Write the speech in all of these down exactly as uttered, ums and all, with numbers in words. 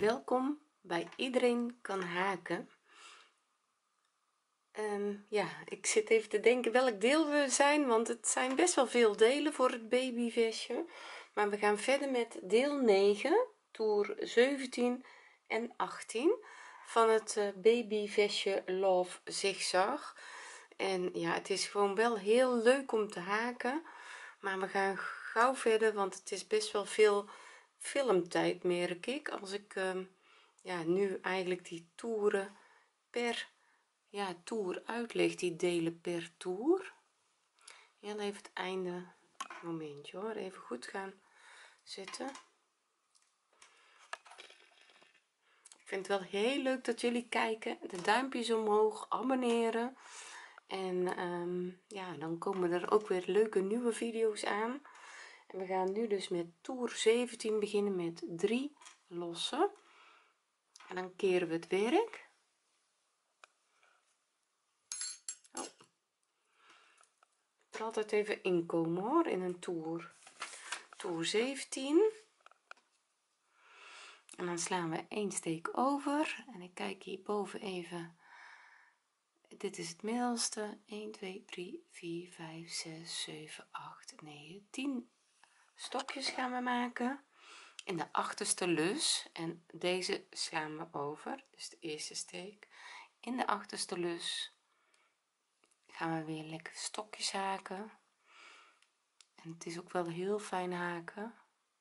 Welkom bij Iedereen kan haken. Um, ja, ik zit even te denken welk deel we zijn, want het zijn best wel veel delen voor het babyvestje, maar we gaan verder met deel negen, toer zeventien en achttien van het uh, babyvestje Love Zigzag. En ja, het is gewoon wel heel leuk om te haken, maar we gaan gauw verder, want het is best wel veel filmtijd, merk ik, als ik um, ja nu eigenlijk die toeren per ja toer uitleg, die delen per toer. Heel even het einde momentje hoor, even goed gaan zitten. Ik vind het wel heel leuk dat jullie kijken, de duimpjes omhoog, abonneren en um, ja, dan komen er ook weer leuke nieuwe video's aan. En we gaan nu dus met toer zeventien beginnen met drie lossen en dan keren we het werk. Oh. Er altijd even inkomen hoor, in een toer toer zeventien en dan slaan we één steek over en ik kijk hierboven even, dit is het middelste, een twee drie vier vijf zes zeven acht negen tien stokjes gaan we maken in de achterste lus en deze slaan we over, dus de eerste steek in de achterste lus gaan we weer lekker stokjes haken en het is ook wel heel fijn haken.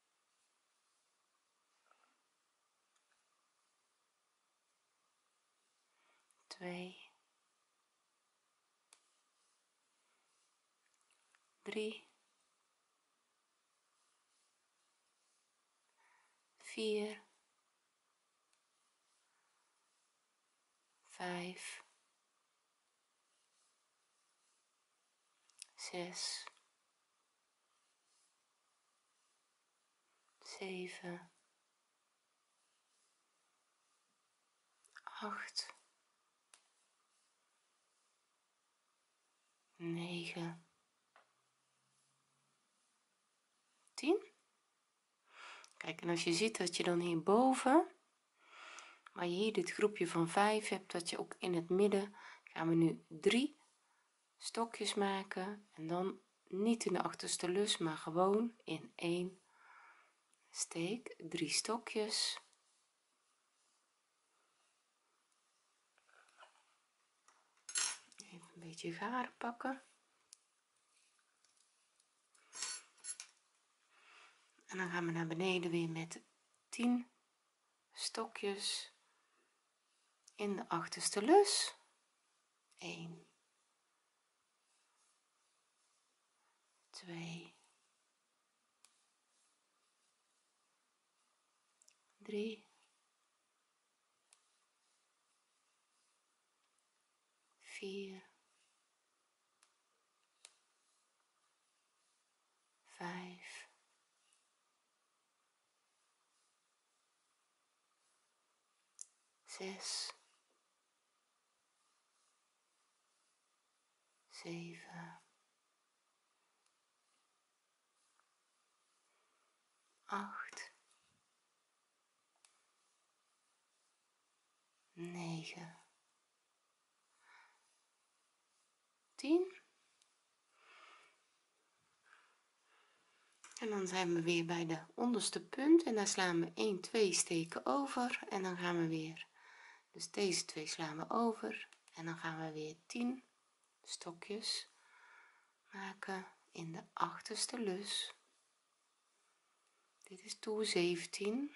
twee drie vier vijf zes zeven acht negen tien. Kijk, en als je ziet dat je dan hierboven, maar je hier dit groepje van vijf hebt, dat je ook in het midden gaan we nu drie stokjes maken en dan niet in de achterste lus, maar gewoon in één steek drie stokjes. Even een beetje garen pakken. En dan gaan we naar beneden weer met tien stokjes in de achterste lus. een twee drie vier vijf zes zeven acht negen tien. En dan zijn we weer bij de onderste punt en daar slaan we een twee steken over en dan gaan we weer, dus deze twee slaan we over en dan gaan we weer tien stokjes maken in de achterste lus. Dit is toer zeventien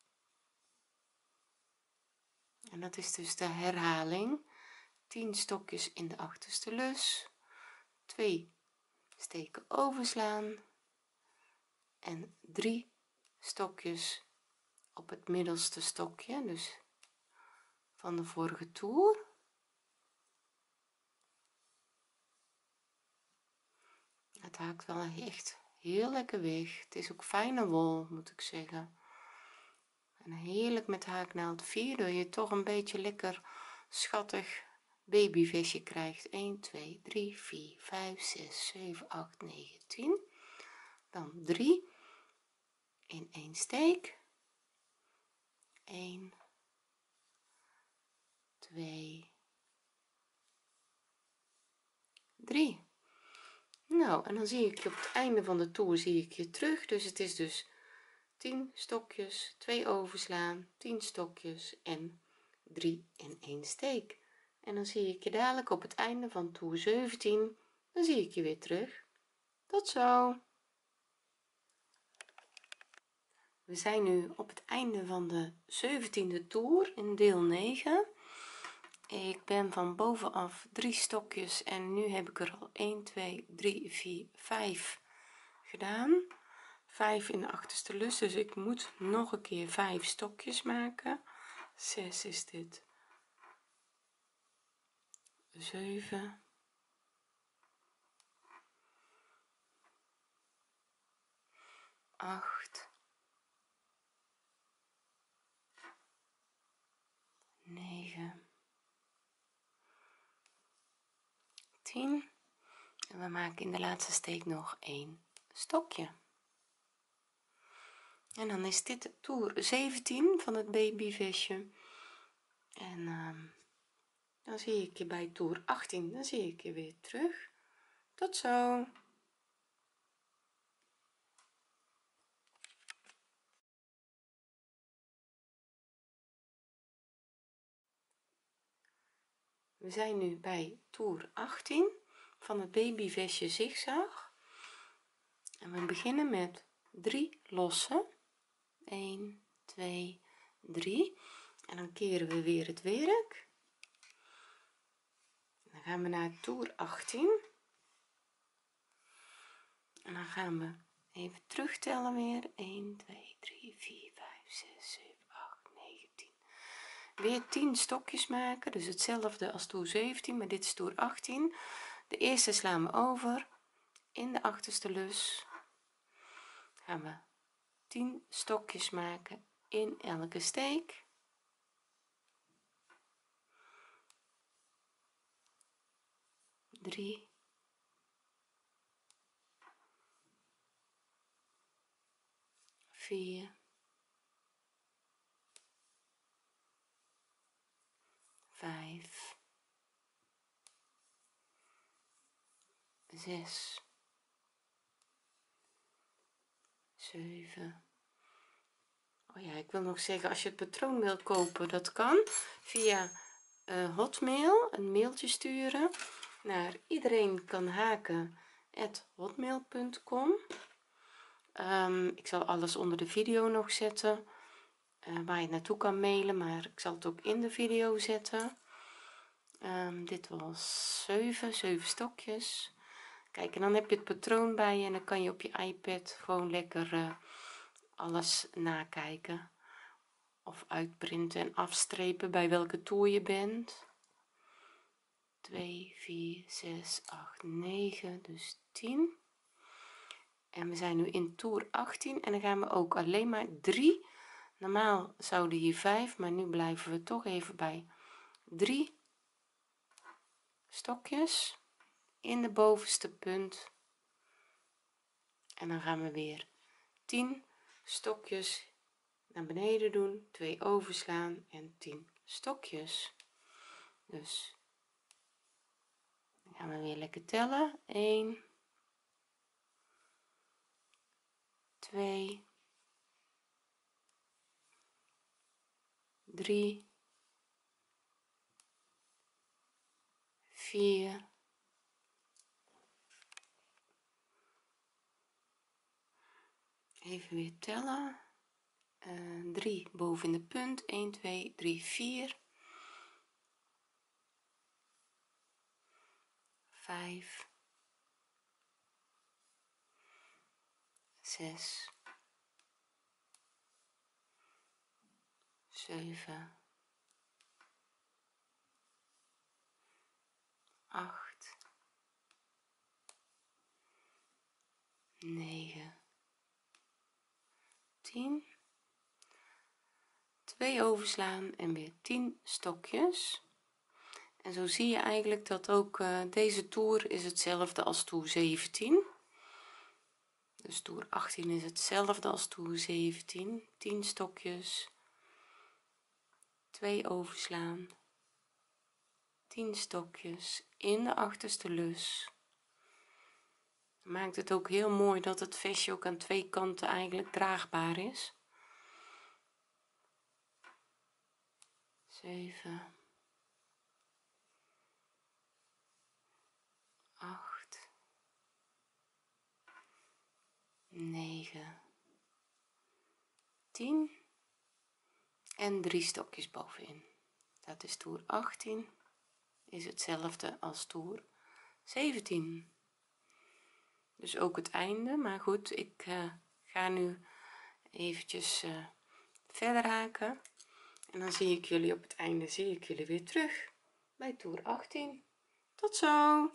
en dat is dus de herhaling. tien stokjes in de achterste lus, twee steken overslaan en drie stokjes op het middelste stokje, dus van de vorige toer. Het haakt wel echt heel lekker weg. Het is ook fijne wol, moet ik zeggen, en heerlijk met haaknaald vier, door je toch een beetje lekker schattig babyvestje krijgt. een twee drie vier vijf zes zeven acht negen tien, dan drie in één steek één, twee, drie. Nou, en dan zie ik je op het einde van de toer zie ik je terug, dus het is dus tien stokjes, twee overslaan, tien stokjes en drie en één steek. En dan zie ik je dadelijk op het einde van toer zeventien, dan zie ik je weer terug. Tot zo. We zijn nu op het einde van de zeventiende toer in deel negen. Ik ben van bovenaf drie stokjes en nu heb ik er al een, twee, drie, vier, vijf gedaan. vijf in de achterste lus, dus ik moet nog een keer vijf stokjes maken. zes is dit, zeven, acht, negen, tien en we maken in de laatste steek nog één stokje. En dan is dit toer zeventien van het babyvestje. En uh, dan zie ik je bij toer achttien, dan zie ik je weer terug. Tot zo. We zijn nu bij toer achttien van het babyvestje zigzag en we beginnen met drie lossen, één, twee, drie en dan keren we weer het werk. Dan gaan we naar toer achttien en dan gaan we even terugtellen weer één, twee, drie, vier, vijf, zes, zeven, acht, negen, tien. Weer tien stokjes maken, dus hetzelfde als toer zeventien, maar dit is toer achttien. De eerste slaan we over in de achterste lus, gaan we tien stokjes maken in elke steek. drie, vier, vijf, zes, zeven. Oh ja, ik wil nog zeggen, als je het patroon wilt kopen, dat kan via uh, Hotmail, een mailtje sturen naar iedereen kan haken at hotmail punt com. Um, ik zal alles onder de video nog zetten uh, waar je naartoe kan mailen, maar ik zal het ook in de video zetten. Um, dit was zeven, zeven stokjes. Kijk, en dan heb je het patroon bij je en dan kan je op je iPad gewoon lekker uh, alles nakijken of uitprinten en afstrepen bij welke toer je bent. twee, vier, zes, acht, negen, dus tien. En we zijn nu in toer achttien en dan gaan we ook alleen maar drie. Normaal zouden hier vijf, maar nu blijven we toch even bij drie stokjes in de bovenste punt en dan gaan we weer tien stokjes naar beneden doen, twee overslaan en tien stokjes. Dus dan gaan we weer lekker tellen. één, twee, drie, vier, even weer tellen. Uh, drie boven in de punt, één, twee, drie, vier, vijf, zes, zeven, acht, negen, tien, twee overslaan en weer tien stokjes. En zo zie je eigenlijk dat ook uh, deze toer is hetzelfde als toer zeventien. Dus toer achttien is hetzelfde als toer zeventien, tien stokjes twee overslaan, tien stokjes in de achterste lus. Maakt het ook heel mooi dat het vestje ook aan twee kanten eigenlijk draagbaar is. zeven, acht, negen, tien en drie stokjes bovenin. Dat is toer achttien, is hetzelfde als toer zeventien. Dus ook het einde, maar goed, ik uh, ga nu eventjes uh, verder haken en dan zie ik jullie op het einde zie ik jullie weer terug bij toer achttien. Tot zo.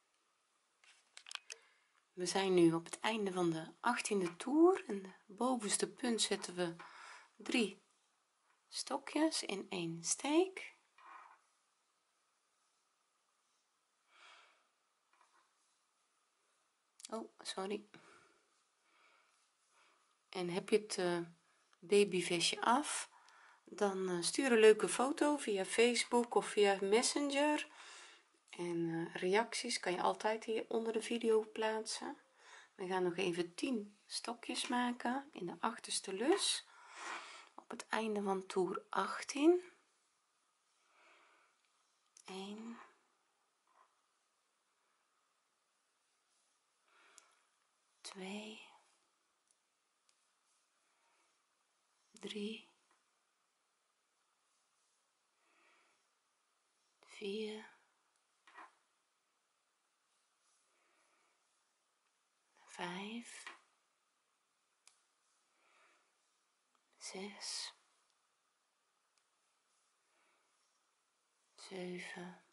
We zijn nu op het einde van de achttiende toer en de bovenste punt zetten we drie stokjes in één steek. Oh, sorry. En heb je het uh, babyvestje af, dan uh, stuur een leuke foto via Facebook of via Messenger. En uh, reacties kan je altijd hier onder de video plaatsen. We gaan nog even tien stokjes maken in de achterste lus op het einde van toer achttien. een, twee, drie, vier, vijf, zes, zeven,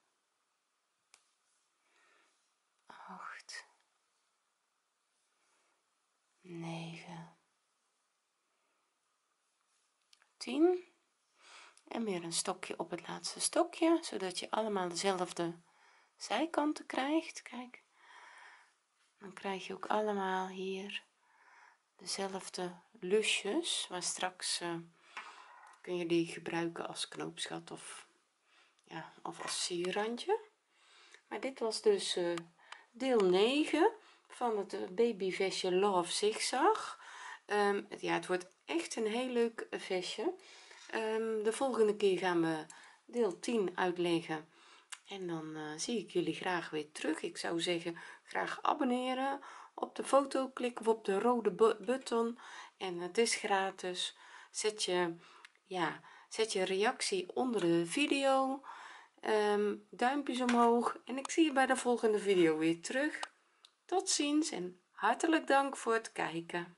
acht, negen, tien en weer een stokje op het laatste stokje, zodat je allemaal dezelfde zijkanten krijgt. Kijk, dan krijg je ook allemaal hier dezelfde lusjes, maar straks uh, kun je die gebruiken als knoopsgat of ja, of als sierrandje. Maar dit was dus uh, deel negen van het uh, babyvestje Love Zigzag. Um, ja, het wordt echt een heel leuk vestje. Um, de volgende keer gaan we deel tien uitleggen en dan uh, zie ik jullie graag weer terug. Ik zou zeggen, graag abonneren, op de foto klikken of op de rode button en het is gratis. Zet je ja zet je reactie onder de video, um, duimpjes omhoog en ik zie je bij de volgende video weer terug. Tot ziens en hartelijk dank voor het kijken.